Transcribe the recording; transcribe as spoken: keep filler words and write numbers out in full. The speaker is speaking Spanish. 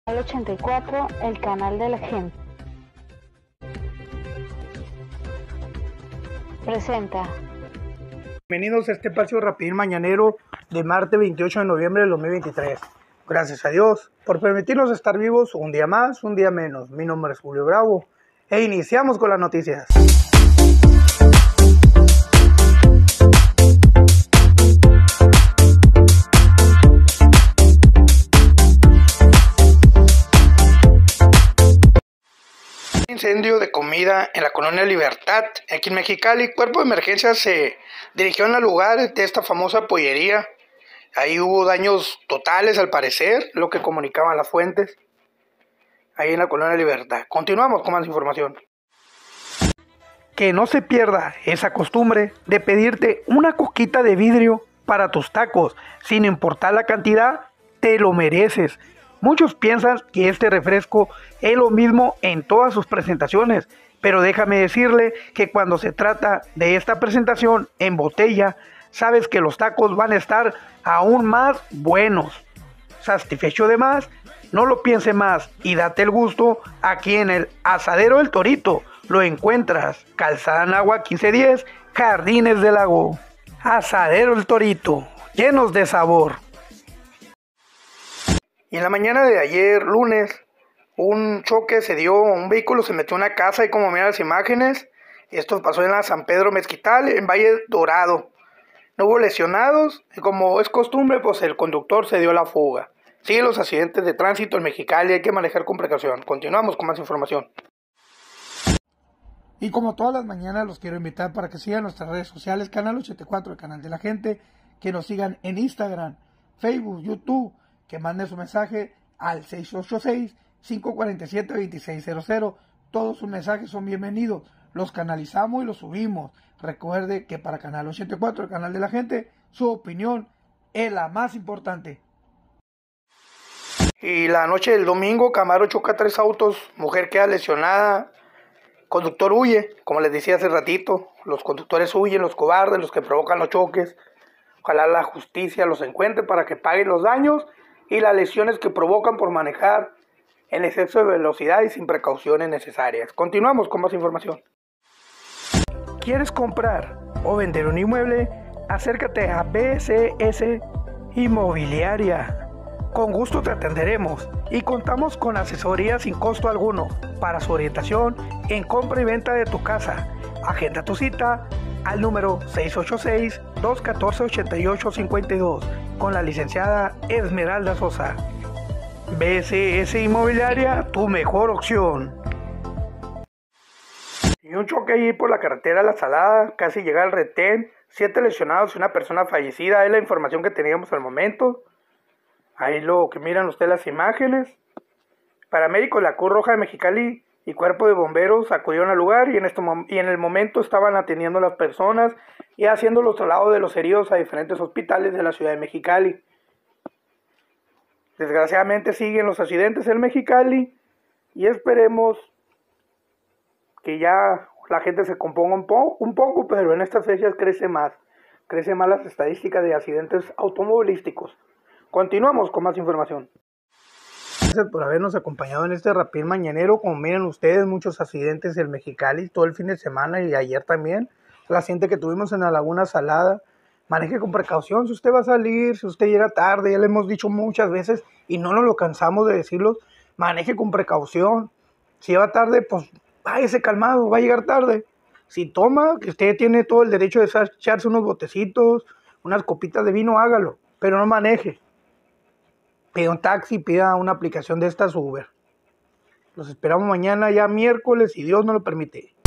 ochenta y cuatro, el canal de la gente. Presenta. Bienvenidos a este espacio rapidín mañanero de martes veintiocho de noviembre del dos mil veintitrés. Gracias a Dios por permitirnos estar vivos un día más, un día menos. Mi nombre es Julio Bravo e iniciamos con las noticias. Incendio de comida en la colonia Libertad, aquí en Mexicali. Cuerpo de emergencia se dirigió al lugar de esta famosa pollería. Ahí hubo daños totales al parecer, lo que comunicaban las fuentes, ahí en la colonia Libertad. Continuamos con más información. Que no se pierda esa costumbre de pedirte una coquita de vidrio para tus tacos, sin importar la cantidad, te lo mereces. Muchos piensan que este refresco es lo mismo en todas sus presentaciones, pero déjame decirle que cuando se trata de esta presentación en botella, sabes que los tacos van a estar aún más buenos. Satisfecho de más, no lo piense más y date el gusto aquí en el Asadero del Torito. Lo encuentras, Calzada Nahua quince diez, Jardines del Lago. Asadero el Torito, llenos de sabor. Y en la mañana de ayer, lunes, un choque se dio, un vehículo se metió en una casa y como miran las imágenes, esto pasó en la San Pedro Mezquital, en Valle Dorado. No hubo lesionados y como es costumbre, pues el conductor se dio la fuga. Siguen los accidentes de tránsito en Mexicali, hay que manejar con precaución. Continuamos con más información. Y como todas las mañanas los quiero invitar para que sigan nuestras redes sociales, Canal ochenta y cuatro, el canal de la gente, que nos sigan en Instagram, Facebook, YouTube, que manden su mensaje al seis ocho seis, cinco cuatro siete, dos seis cero cero. Todos sus mensajes son bienvenidos, los canalizamos y los subimos. Recuerde que para Canal ochenta y cuatro, el canal de la gente, su opinión es la más importante. Y la noche del domingo, Camaro choca tres autos, mujer queda lesionada, conductor huye, como les decía hace ratito, los conductores huyen, los cobardes, los que provocan los choques. Ojalá la justicia los encuentre para que paguen los daños y las lesiones que provocan por manejar en exceso de velocidad y sin precauciones necesarias. Continuamos con más información. ¿Quieres comprar o vender un inmueble? Acércate a B C S Inmobiliaria. Con gusto te atenderemos y contamos con asesoría sin costo alguno para su orientación en compra y venta de tu casa. Agenda tu cita al número seis ocho seis, dos uno cuatro, ocho ocho cinco dos con la licenciada Esmeralda Sosa. B C S Inmobiliaria, tu mejor opción. Y un choque ahí por la carretera La Salada, casi llega al retén, siete lesionados y una persona fallecida, es la información que teníamos al momento. Ahí lo que miran ustedes las imágenes. Paramédicos de la Cruz Roja de Mexicali y cuerpo de bomberos acudieron al lugar y en, este y en el momento estaban atendiendo a las personas y haciendo los traslados de los heridos a diferentes hospitales de la ciudad de Mexicali. Desgraciadamente siguen los accidentes en Mexicali y esperemos que ya la gente se componga un, po un poco, pero en estas fechas crece más, crece más las estadísticas de accidentes automovilísticos. Continuamos con más información. Gracias por habernos acompañado en este rapidín mañanero. Como miren ustedes, muchos accidentes en Mexicali todo el fin de semana y ayer también. El accidente que tuvimos en la Laguna Salada. Maneje con precaución si usted va a salir, si usted llega tarde, ya le hemos dicho muchas veces y no nos lo cansamos de decirlo. Maneje con precaución. Si va tarde, pues váyase calmado, va a llegar tarde. Si toma, que usted tiene todo el derecho de echarse unos botecitos, unas copitas de vino, hágalo, pero no maneje. Pida un taxi, pida una aplicación de estas Uber. Los esperamos mañana ya miércoles, si Dios nos lo permite.